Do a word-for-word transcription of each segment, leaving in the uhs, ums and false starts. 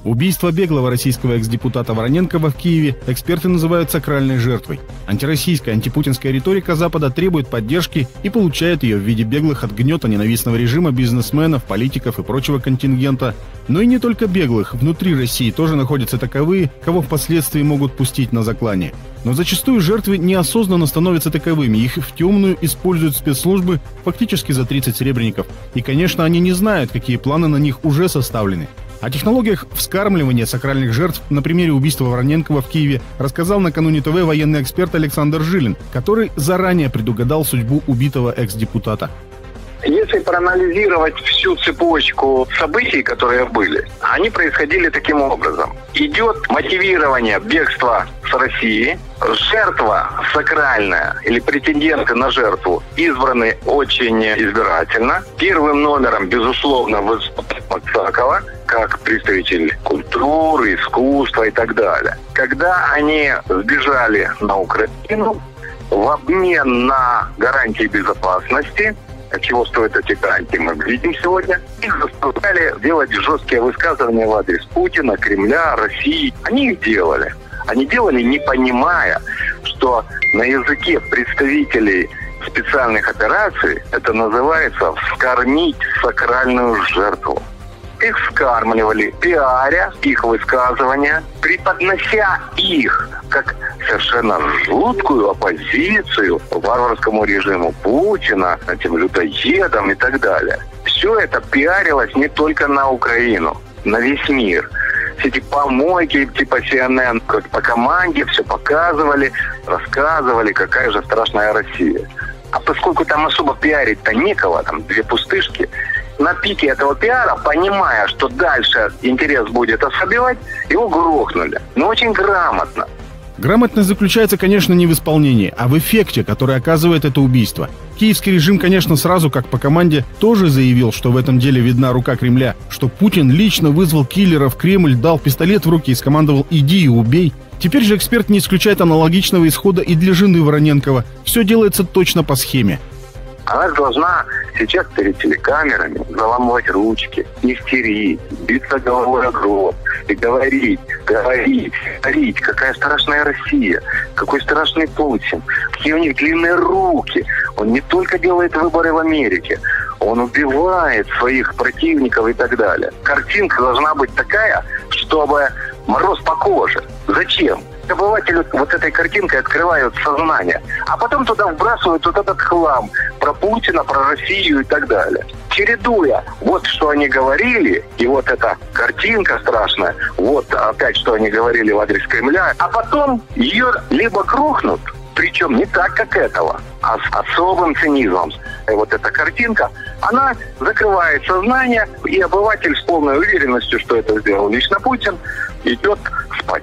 Убийство беглого российского экс-депутата Вороненкова в Киеве эксперты называют сакральной жертвой. Антироссийская, антипутинская риторика Запада требует поддержки и получает ее в виде беглых от гнета ненавистного режима бизнесменов, политиков и прочего контингента. Но и не только беглых, внутри России тоже находятся таковые, кого впоследствии могут пустить на заклание. Но зачастую жертвы неосознанно становятся таковыми, их в темную используют спецслужбы фактически за тридцать серебряников. И, конечно, они не знают, какие планы на них уже составлены. О технологиях вскармливания сакральных жертв на примере убийства Вороненкова в Киеве рассказал накануне ТВ военный эксперт Александр Жилин, который заранее предугадал судьбу убитого экс-депутата. Если проанализировать всю цепочку событий, которые были, они происходили таким образом. Идет мотивирование бегства с России, жертва сакральная или претенденты на жертву избраны очень избирательно. Первым номером, безусловно, выступает Максакова, как представитель культуры, искусства и так далее. Когда они сбежали на Украину, в обмен на гарантии безопасности, чего стоят эти гарантии, мы видим сегодня, их заставляли делать жесткие высказывания в адрес Путина, Кремля, России. Они их делали. Они делали, не понимая, что на языке представителей специальных операций это называется «вскормить сакральную жертву». Их вскармливали, пиаря их высказывания, преподнося их как совершенно жуткую оппозицию варварскому режиму Путина, этим людоедам и так далее. Все это пиарилось не только на Украину, на весь мир. Все эти помойки типа си эн эн, как по команде, все показывали, рассказывали, какая же страшная Россия. А поскольку там особо пиарить-то некого, там две пустышки, на пике этого пиара, понимая, что дальше интерес будет ослабевать, его грохнули. Но очень грамотно. Грамотность заключается, конечно, не в исполнении, а в эффекте, который оказывает это убийство. Киевский режим, конечно, сразу, как по команде, тоже заявил, что в этом деле видна рука Кремля, что Путин лично вызвал киллера в Кремль, дал пистолет в руки и скомандовал «иди и убей». Теперь же эксперт не исключает аналогичного исхода и для жены Вороненкова. Все делается точно по схеме. Она должна сейчас перед телекамерами заламывать ручки, истерить, биться головой о гроб и говорить, говорить, говорить, какая страшная Россия, какой страшный Путин, какие у них длинные руки. Он не только делает выборы в Америке, он убивает своих противников и так далее. Картинка должна быть такая, чтобы мороз по коже. Зачем? Обыватели вот этой картинкой открывают сознание, а потом туда вбрасывают вот этот хлам про Путина, про Россию и так далее. Чередуя вот что они говорили, и вот эта картинка страшная, вот опять что они говорили в адрес Кремля, а потом ее либо грохнут, причем не так, как этого, а с особым цинизмом. И вот эта картинка, она закрывает сознание, и обыватель с полной уверенностью, что это сделал лично Путин, идет спать.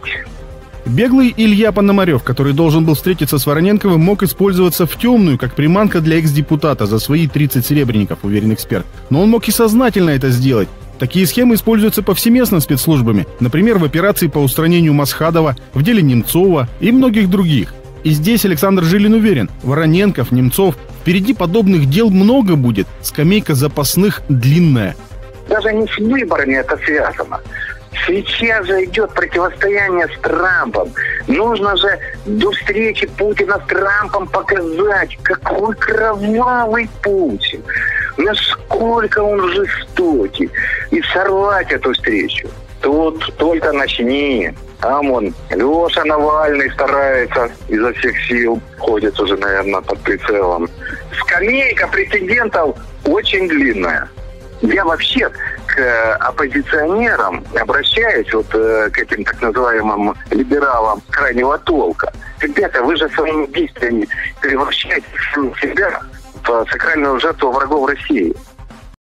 Беглый Илья Пономарев, который должен был встретиться с Вороненковым, мог использоваться в темную, как приманка для экс-депутата за свои тридцать серебряников, уверен эксперт. Но он мог и сознательно это сделать. Такие схемы используются повсеместно спецслужбами, например, в операции по устранению Масхадова, в деле Немцова и многих других. И здесь Александр Жилин уверен, Вороненков, Немцов, впереди подобных дел много будет, скамейка запасных длинная. Даже не с выборами это связано. Сейчас же идет противостояние с Трампом. Нужно же до встречи Путина с Трампом показать, какой кровавый Путин, насколько он жестокий, и сорвать эту встречу. Тут только начни. Там он, Леша Навальный старается изо всех сил, ходит уже, наверное, под прицелом. Скамейка претендентов очень длинная. Я вообще к оппозиционерам обращаюсь, вот к этим так называемым либералам крайнего толка. Ребята, вы же своими действиями превращаете себя в сакральную жертву врагов России.